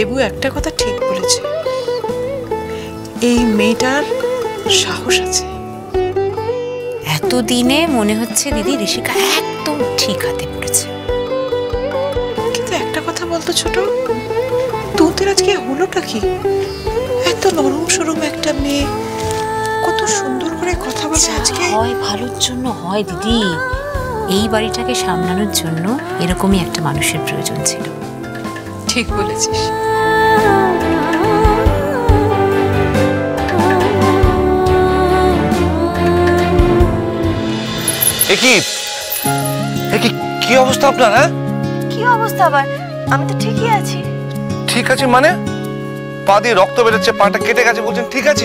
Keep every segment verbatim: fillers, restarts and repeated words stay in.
দেবু একটা কথা ঠিক বলেছে, এই মেয়েটার সাহস আছে। এতদিনে মনে হচ্ছে দিদি ঋষিকা একদম ঠিক হাতে পড়েছে। কিন্তু একটা কথা বলতো ছোট, তোদের আজকে হলোটা কি? এত নরম সরম একটা মেয়ে কত সুন্দর করে কথা বলছে আজকে। হয় ভালোর জন্য হয় দিদি, এই বাড়িটাকে সামলানোর জন্য এরকমই একটা মানুষের প্রয়োজন ছিল। ঠিক বলেছিস। কি কি অবস্থা আপনার? হ্যাঁ কি অবস্থা আবার? আমি তো ঠিকই আছি। ঠিক আছে মানে? পা দিয়ে রক্ত বেরোচ্ছে, পাটা কেটে গেছে বলছেন ঠিক আছে?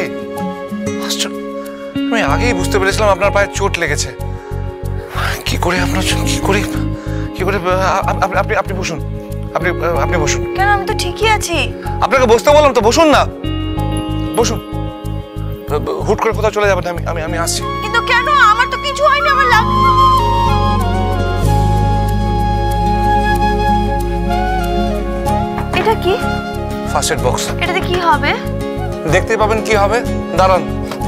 আমি আগেই বুঝতে পেরেছিলাম আপনার পায়ে চোট লেগেছে। কি করে আপনার কি করে কি করে আপনি আপনি বসুন, আপনি আপনি বসুন। কেন? আমি তো ঠিকই আছি। আপনাকে বসতে বললাম তো, বসুন না, বসুন। হুট করে কোথাও চলে যাবেন? আমি আমি আমি আসছি। কিন্তু কেন? আমার তো কিছু হয়নি। আমার লাগ এটা কি? First aid box. এটাতে কি হবে? দেখতে পাবেন কি হবে, দাঁড়ান।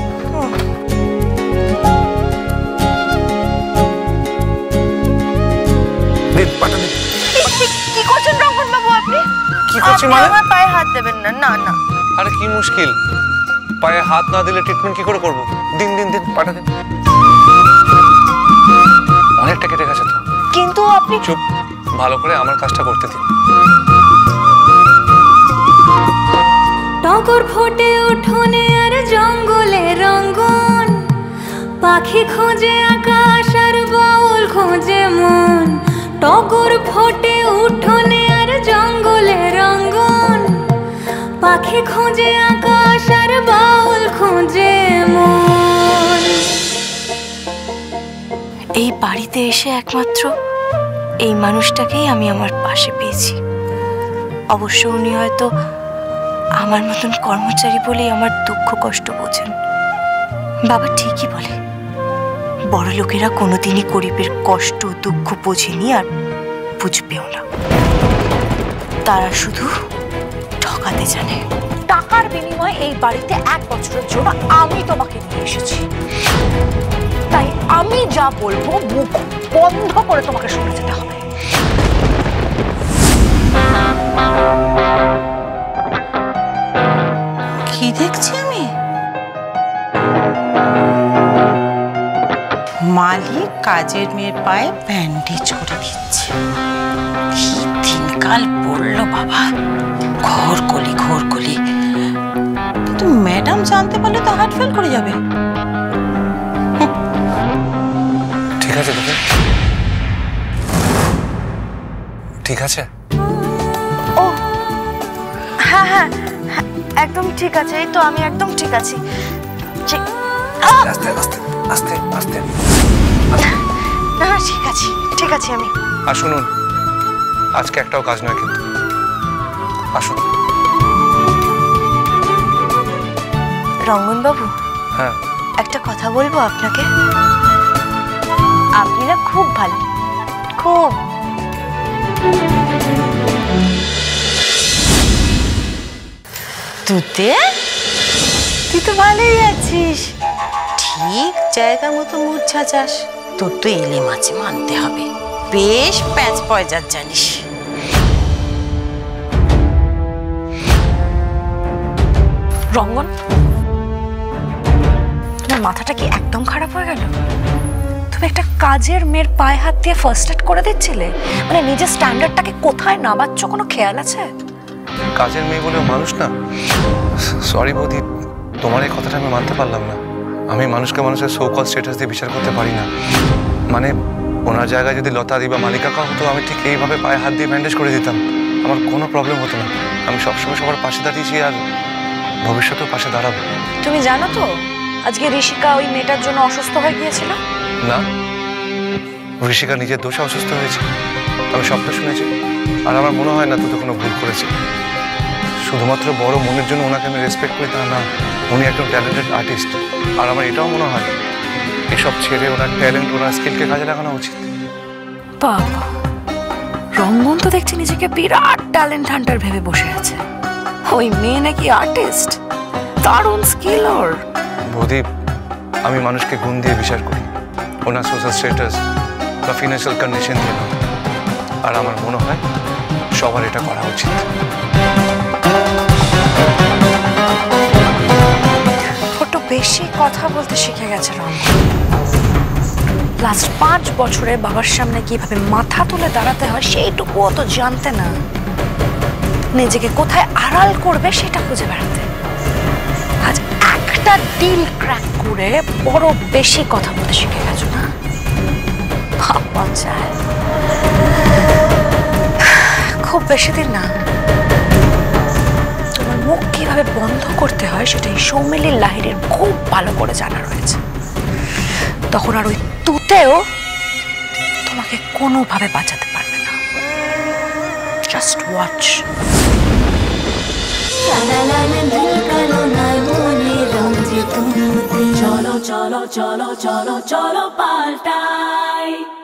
দিন পাটা দিন। কি করছেন রঙ্গন বাবু আপনি? কি করছি মানে? আমার পায়ে হাত দেবেন না। না না। আরে কি মুশকিল, পায়ে হাত না দিলে ট্রিটমেন্ট কি করে করব? দিন দিন দিন পাটা দিন। অনেকটা কেটে গেছে তো। কিন্তু আপনি চুপ, ভালো করে আমার কাজটা করতে দিন। টগর ফোটে উঠোনে আর জঙ্গলে রঙ্গন, পাখি খোঁজে আকাশ আর বাউল খোঁজে মন। টগর ফোটে উঠোনে আর জঙ্গলে রঙ্গন, পাখি খোঁজে আকাশ আর বাউল খোঁজে মন। এই বাড়িতে এসে একমাত্র এই মানুষটাকেই আমি আমার পাশে পেয়েছি। অবশ্য উনি হয়তো আমার মতন কর্মচারী বলেই আমার দুঃখ কষ্ট বোঝেন। বাবা ঠিকই বলে, বড় লোকেরা কোনোদিনই গরিবের কষ্ট দুঃখ বোঝেনি আর বুঝবেও না। তারা শুধু ঠকাতে জানে। টাকার বিনিময়ে এই বাড়িতে এক বছরের জন্য আমি তোমাকে নিয়ে এসেছি, তাই আমি যা বলবো মুখ বন্ধ করে তোমাকে শুনে যেতে হবে। কি দেখছি আমি? মালিক কাজের মেয়ের পায়ে ব্যান্ডেজ করে দিচ্ছে। কি দিনকাল পড়লো বাবা, ঘোর কলি ঘোর কলি। কিন্তু ম্যাডাম জানতে পারলে তো হার্ট ফেল করে যাবে। ঠিক আছে তোকে, ঠিক আছে? ও হ্যাঁ হ্যাঁ একদম ঠিক আছে। এই তো আমি একদম ঠিক আছি। আস্তে আস্তে আস্তে আস্তে। না না ঠিক আছে, ঠিক আছে আমি। আর শুনুন, আজকে একটাও কাজ নয় কিন্তু। আসুন। রঙ্গন বাবু, হ্যাঁ একটা কথা বলবো আপনাকে। আপনি না খুব ভালো, খুব। তুতে তুই তো ভালোই আছিস, ঠিক জায়গা মতো মূর্ছা চাস। তোর তো এলে মাছে মানতে হবে, বেশ প্যাঁচ পয়জার জানিস। রঙ্গন, তোমার মাথাটা কি একদম খারাপ হয়ে গেল? তুমি একটা কাজের মেয়ের পায়ে হাত দিয়ে ফার্স্ট এড করে দিচ্ছিলে, মানে নিজের স্ট্যান্ডার্ডটাকে কোথায় নামাচ্ছ কোনো খেয়াল আছে? কাজের মেয়ে বলে মানুষ না। সরি বৌদি, তোমার এই কথাটা আমি মানতে পারলাম না। আমি মানুষকে মানুষের সো কল স্ট্যাটাস দিয়ে বিচার করতে পারি না। মানে ওনার জায়গায় যদি লতাদি বা মালিকা কাউ হতো, আমি ঠিক এইভাবে পায়ে হাত দিয়ে ব্যান্ডেজ করে দিতাম, আমার কোনো প্রবলেম হতো না। আমি সবসময় সবার পাশে দাঁড়িয়েছি আর ভবিষ্যতেও পাশে দাঁড়াবো। তুমি জানো তো আজকে ঋষিকা ওই মেয়েটার জন্য অসুস্থ হয়ে গিয়েছিল? না, ঋষিকা নিজের দোষে অসুস্থ হয়েছে, আমি সবটা শুনেছি। আর আমার মনে হয় না তুই তো কোনো ভুল করেছি। শুধুমাত্র বড় মনের জন্য ওনাকে আমি রেসপেক্ট করি তা না, উনি একজন ট্যালেন্টেড আর্টিস্ট। আর আমার এটাও মনে হয় এসব ছেড়ে ওনার ট্যালেন্ট, ওনার স্কিলকে কাজে লাগানো উচিত। বাবা, রঙ্গন তো দেখছি নিজেকে বিরাট ট্যালেন্ট হান্টার ভেবে বসে আছে। ওই মেয়ে নাকি আর্টিস্ট, দারুণ স্কিল ওর। বৌদি, আমি মানুষকে গুণ দিয়ে বিচার করি, ওনার সোশ্যাল স্ট্যাটাস বা ফিনান্সিয়াল কন্ডিশন দিয়ে নয়। আর আমার মনে হয় সবার এটা করা উচিত। একটু বেশি কথা বলতে শিখে গেছে রঙ্গন। লাস্ট পাঁচ বছরে বাবার সামনে কিভাবে মাথা তুলে দাঁড়াতে হয় সেইটুকুও তো জানতে না, নিজেকে কোথায় আড়াল করবে সেটা খুঁজে বেড়াতে। আজ একটা ডিল ক্র্যাক করে বড় বেশি কথা বলতে শিখে গেছো না? ভাবা যায় খুব বেশি দিন না, তোমার মুখ কিভাবে বন্ধ করতে হয় সেটা এই সৌমিলীর লাহিড়ীর খুব ভালো করে জানা রয়েছে। তখন আর ওই তুতেও তোমাকে কোনোভাবে বাঁচাতে পারবে না। Just watch. চলো চলো চলো চলো চলো পাল্টাই।